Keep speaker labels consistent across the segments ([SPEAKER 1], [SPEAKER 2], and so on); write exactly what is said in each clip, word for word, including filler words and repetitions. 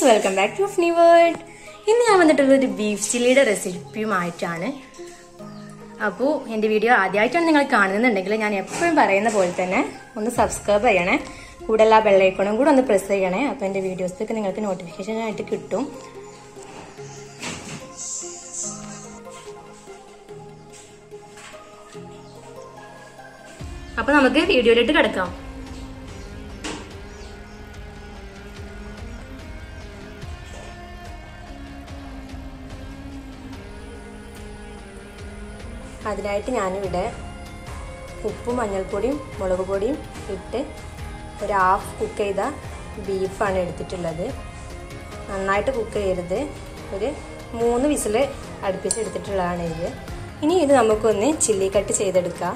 [SPEAKER 1] Welcome back to അഫ്നി world. ഇന്ന് ഞാൻ വന്നിട്ടുള്ള ഒരു ബീഫ് ചില്ലിയുടെ റെസിപ്പിയുമായിട്ടാണ്. അപ്പോൾ എൻ്റെ വീഡിയോ ആദ്യമായിട്ടാണ് നിങ്ങൾ കാണുന്നുണ്ടെങ്കിൽ ഞാൻ എപ്പോഴും പറയുന്ന പോലെ തന്നെ ഒന്ന് സബ്സ്ക്രൈബ് ചെയ്യണേ, കൂടെ എല്ലാ ബെല്ലൈക്കണും കൂടെ ഒന്ന് പ്രസ് ചെയ്യണേ. അപ്പോൾ എൻ്റെ വീഡിയോസൊക്കെ നിങ്ങൾക്ക് നോട്ടിഫിക്കേഷൻ ആയിട്ട് കിട്ടും. അപ്പോൾ നമുക്ക് വീഡിയോയിലിട്ട് കിടക്കാം. അതിനായിട്ട് ഞാനിവിടെ ഉപ്പും മഞ്ഞൾപ്പൊടിയും മുളക് പൊടിയും ഇട്ട് ഒരു ഹാഫ് കുക്ക് ചെയ്ത ബീഫാണ് എടുത്തിട്ടുള്ളത്. നന്നായിട്ട് കുക്ക് ചെയ്യരുത്, ഒരു മൂന്ന് വിസിൽ അടുപ്പിച്ചെടുത്തിട്ടുള്ളതാണ് ഇത്. ഇനി ഇത് നമുക്കൊന്ന് ചില്ലി കട്ട് ചെയ്തെടുക്കാം.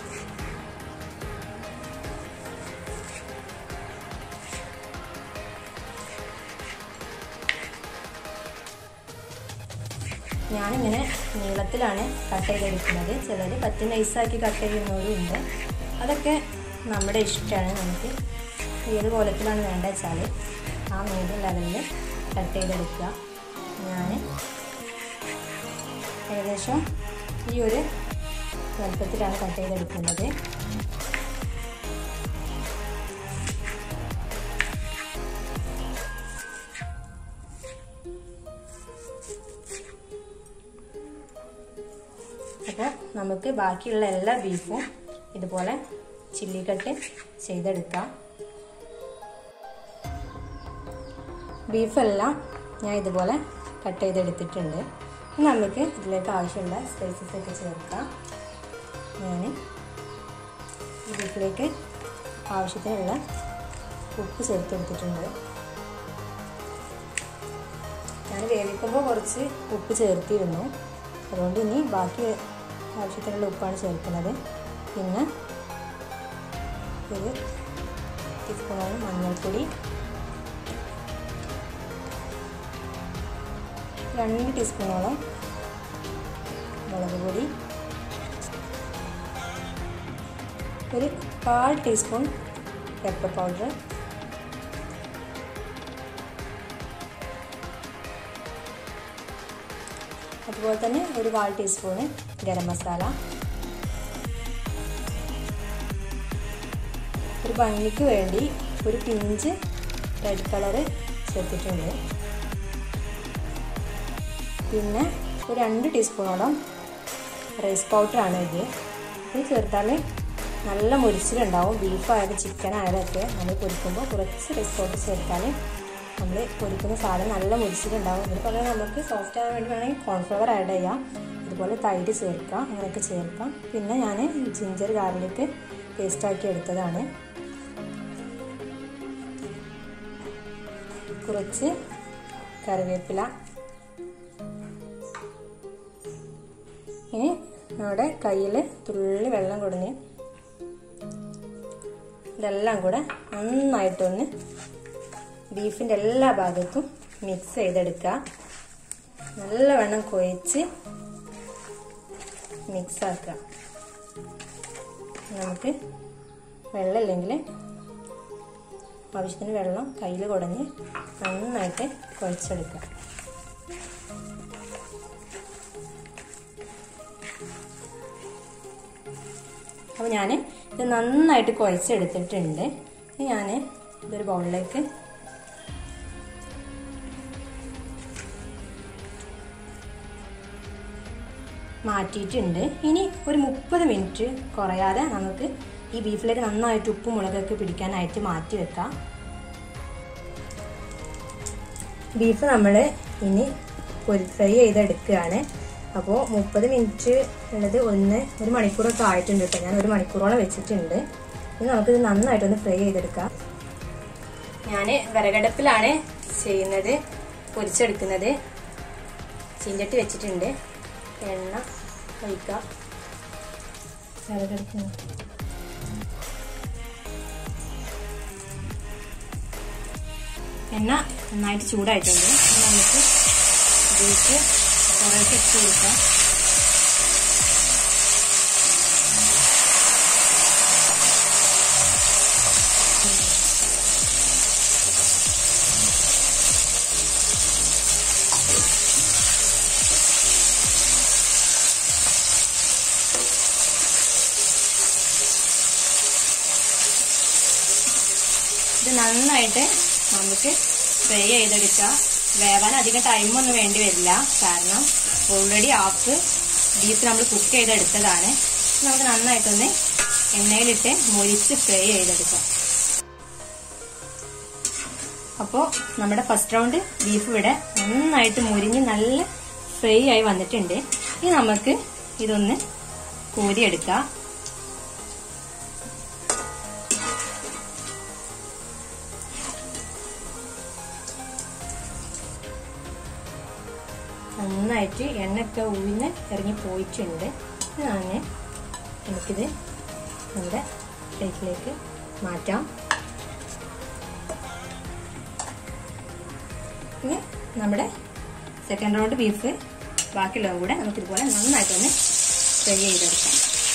[SPEAKER 1] ഞാനിങ്ങനെ നീളത്തിലാണ് കട്ട് ചെയ്തെടുക്കുന്നത്. ചിലർ പറ്റി നൈസാക്കി കട്ട് ചെയ്യുന്നവരും ഉണ്ട്. അതൊക്കെ നമ്മുടെ ഇഷ്ടമാണ്. നമുക്ക് ഏത് കോലത്തിലാണ് വേണ്ടത് വെച്ചാൽ ആ മീഡിയം ലെവലിൽ കട്ട് ചെയ്തെടുക്കുക. ഞാൻ ഏകദേശം ഈ ഒരു വലുപ്പത്തിലാണ് കട്ട് ചെയ്തെടുക്കുന്നത്. അപ്പോൾ നമുക്ക് ബാക്കിയുള്ള എല്ലാ ബീഫും ഇതുപോലെ ചില്ലി കട്ട് ചെയ്തെടുക്കാം. ബീഫെല്ലാം ഞാൻ ഇതുപോലെ കട്ട് ചെയ്തെടുത്തിട്ടുണ്ട്. നമുക്ക് ഇതിലേക്ക് ആവശ്യമുള്ള സ്പൈസസ് ഒക്കെ ചേർക്കാം. ഞാൻ ഈ ബീഫിലേക്ക് ആവശ്യത്തിനുള്ള ഉപ്പ് ചേർത്തെടുത്തിട്ടുണ്ട്. ഞാൻ വേവിക്കുമ്പോൾ കുറച്ച് ഉപ്പ് ചേർത്തിരുന്നു, അതുകൊണ്ട് ഇനി ബാക്കി ആവശ്യത്തിനുള്ള ഉപ്പാണ് ചേർക്കുന്നത്. പിന്നെ ഒരു ടീസ്പൂണോളം മഞ്ഞൾപ്പൊടി, രണ്ട് ടീസ്പൂണോളം മുളക് പൊടി, ഒരു കാൽ ടീസ്പൂൺ പെപ്പർ പൗഡർ, അതുപോലെ തന്നെ ഒരു കാൽ ടീസ്പൂണ് ഗരം മസാല, ഒരു ഭംഗിക്ക് വേണ്ടി ഒരു പിഞ്ച് റെഡ് കളറ് ചേർത്തിട്ടുണ്ട്. പിന്നെ ഒരു രണ്ട് ടീസ്പൂണോളം റൈസ് പൗഡറാണ് ഇത്. ഇത് ചേർത്താൽ നല്ല മുരിച്ചിലുണ്ടാവും. ബീഫായാലും ചിക്കൻ ആയാലും ഒക്കെ നമ്മൾ പൊരിക്കുമ്പോൾ കുറച്ച് റൈസ് പൗഡർ ചേർത്താൽ നമ്മൾ പൊരിക്കുന്ന സാധനം നല്ല മുരിച്ചിലുണ്ടാവും. ഇതിന് പകരം നമുക്ക് സോഫ്റ്റ് ആകാൻ വേണ്ടി വേണമെങ്കിൽ കോൺഫ്ലവർ ആഡ് ചെയ്യാം. അതുപോലെ തൈര് ചേർക്കാം, അങ്ങനെയൊക്കെ ചേർക്കാം. പിന്നെ ഞാൻ ജിഞ്ചർ ഗാർലിക് പേസ്റ്റാക്കി എടുത്തതാണ്. കുറച്ച് കറിവേപ്പില. ഇനി നമ്മുടെ കയ്യിൽ തുള്ളി വെള്ളം കൊടുന്ന് ഇതെല്ലാം കൂടെ നന്നായിട്ടൊന്ന് ബീഫിൻ്റെ എല്ലാ ഭാഗത്തും മിക്സ് ചെയ്തെടുക്കുക. നല്ലവണ്ണം കുഴച്ച് മിക്സാക്കുക. നമുക്ക് വെള്ളമില്ലെങ്കിൽ ആവശ്യത്തിന് വെള്ളം കയ്യിൽ കുടഞ്ഞ് നന്നായിട്ട് കുഴച്ചെടുക്കുക. അപ്പോൾ ഞാൻ ഇത് നന്നായിട്ട് കുഴച്ചെടുത്തിട്ടുണ്ട്. ഞാൻ ഇതൊരു ബൗളിലേക്ക് മാറ്റിയിട്ടുണ്ട്. ഇനി ഒരു മുപ്പത് മിനിറ്റ് കുറയാതെ നമുക്ക് ഈ ബീഫിലേക്ക് നന്നായിട്ട് ഉപ്പും മുളകൊക്കെ പിടിക്കാനായിട്ട് മാറ്റി വെക്കാം. ബീഫ് നമ്മൾ ഇനി ഫ്രൈ ചെയ്തെടുക്കുകയാണ്. അപ്പോൾ മുപ്പത് മിനിറ്റ് ഉള്ളത് ഒന്ന് ഒരു മണിക്കൂറൊക്കെ ആയിട്ടുണ്ട് കേട്ടോ. ഞാൻ ഒരു മണിക്കൂറോളം വെച്ചിട്ടുണ്ട്. ഇനി നമുക്കിത് നന്നായിട്ടൊന്ന് ഫ്രൈ ചെയ്തെടുക്കാം. ഞാൻ വിറകടുപ്പിലാണ് ചെയ്യുന്നത്, പൊരിച്ചെടുക്കുന്നത്. ചീഞ്ചട്ടി വെച്ചിട്ടുണ്ട്, എണ്ണ ഒഴിക്കാം. വിറകടുപ്പ് എണ്ണ നന്നായിട്ട് ചൂടായിട്ടുണ്ട്. നമുക്ക് ബീഫ് കുറേശ്ശെ ഇട്ട് കൊടുക്കാം. നന്നായിട്ട് നമുക്ക് ഫ്രൈ ചെയ്തെടുക്കാം. വേവാൻ അധികം ടൈമൊന്നും വേണ്ടി വരില്ല, കാരണം ഓൾറെഡി ഹാഫ് ബീഫ് നമ്മൾ കുക്ക് ചെയ്തെടുത്തതാണ്. നമുക്ക് നന്നായിട്ടൊന്ന് എണ്ണയിലിട്ട് മുരിച്ച് ഫ്രൈ ചെയ്തെടുക്കാം. അപ്പോൾ നമ്മുടെ ഫസ്റ്റ് റൗണ്ട് ബീഫ് ഇവിടെ നന്നായിട്ട് മുരിഞ്ഞ് നല്ല ഫ്രൈ ആയി വന്നിട്ടുണ്ട്. ഇനി നമുക്ക് ഇതൊന്ന് കോരിയെടുക്കാം. നന്നായിട്ട് എണ്ണയൊക്കെ ഉഴിഞ്ഞ് ഇറങ്ങി പോയിട്ടുണ്ട്. ഇതാണ് നമുക്കിത് നമ്മുടെ പ്ലേറ്റിലേക്ക് മാറ്റാം. ഇനി നമ്മുടെ സെക്കൻഡ് റൗണ്ട് ബീഫ് ബാക്കിയുള്ളതും കൂടെ നമുക്കിതുപോലെ നന്നായിട്ടൊന്ന് ഫ്രൈ ചെയ്തെടുക്കാം.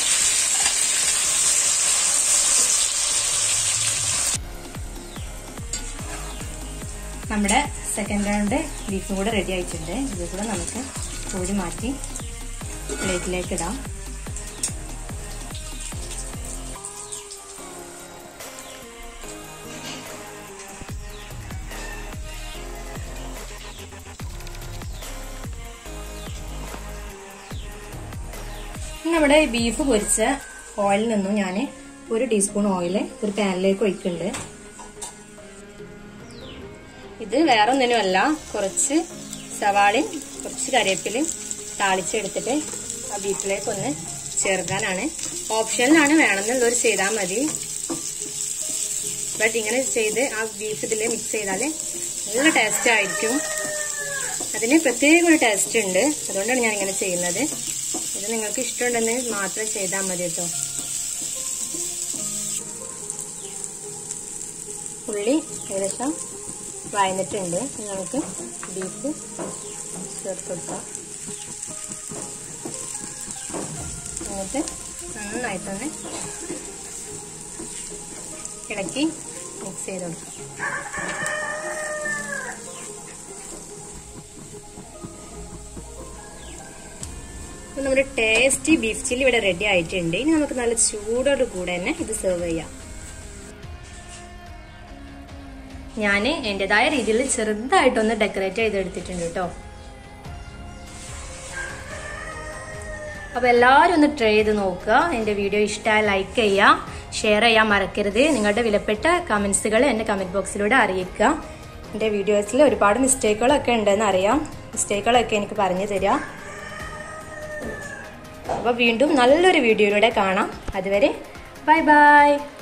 [SPEAKER 1] നമ്മുടെ സെക്കൻഡ് റൗണ്ട് ബീഫും കൂടെ റെഡി ആയിട്ടുണ്ട്. ഇത് കൂടെ നമുക്ക് കോരി മാറ്റി പ്ലേറ്റിലേക്ക് ഇടാം. നമ്മുടെ ബീഫ് പൊരിച്ച ഓയിലിൽ നിന്നും ഞാൻ ഒരു ടീസ്പൂൺ ഓയിൽ ഒരു പാനിലേക്ക് ഒഴിക്കുന്നുണ്ട്. ഇത് വേറെ ഒന്നിനുമല്ല, കുറച്ച് സവാളയും കുറച്ച് കറിവേപ്പിലയും താളിച്ചെടുത്തിട്ട് ആ ബീഫിലേക്ക് ഒന്ന് ചേർക്കാനാണ്. ഓപ്ഷനിലാണ്, വേണമെന്നുള്ളവർ ചെയ്താൽ മതി. ബട്ട് ഇങ്ങനെ ചെയ്ത് ആ ബീഫ് ഇതിൽ മിക്സ് ചെയ്താൽ നല്ല ടേസ്റ്റ് ആയിരിക്കും. അതിന് പ്രത്യേക ഒരു ടേസ്റ്റ് ഉണ്ട്, അതുകൊണ്ടാണ് ഞാൻ ഇങ്ങനെ ചെയ്യുന്നത്. ഇത് നിങ്ങൾക്ക് ഇഷ്ടമുണ്ടെന്ന് മാത്രം ചെയ്താൽ മതി കേട്ടോ. ഉള്ളി ഏകദേശം വഴന്നിട്ടുണ്ട്. നമുക്ക് ബീഫ് ചേർത്ത് കൊടുക്കാം. എന്നിട്ട് നന്നായിട്ടൊന്ന് ഇളക്കി മിക്സ് ചെയ്ത് കൊടുക്കാം. നമ്മുടെ ടേസ്റ്റി ബീഫ് ചില്ലി ഇവിടെ റെഡി ആയിട്ടുണ്ട്. ഇനി നമുക്ക് നല്ല ചൂടോട് കൂടെ തന്നെ ഇത് സെർവ് ചെയ്യാം. ഞാൻ എന്റേതായ രീതിയിൽ ചെറുതായിട്ടൊന്ന് ഡെക്കറേറ്റ് ചെയ്തെടുത്തിട്ടുണ്ട് കേട്ടോ. അപ്പൊ എല്ലാവരും ഒന്ന് ട്രൈ ചെയ്ത് നോക്കുക. എന്റെ വീഡിയോ ഇഷ്ടമായ ലൈക്ക് ചെയ്യുക, ഷെയർ ചെയ്യാൻ മറക്കരുത്. നിങ്ങളുടെ വിലപ്പെട്ട കമന്റ്സുകൾ എന്റെ കമന്റ് ബോക്സിലൂടെ അറിയിക്കുക. എന്റെ വീഡിയോസിൽ ഒരുപാട് മിസ്റ്റേക്കുകളൊക്കെ ഉണ്ടെന്ന് അറിയാം. മിസ്റ്റേക്കുകളൊക്കെ എനിക്ക് പറഞ്ഞു തരാം. അപ്പൊ വീണ്ടും നല്ലൊരു വീഡിയോയിലൂടെ കാണാം. അതുവരെ ബൈ ബൈ.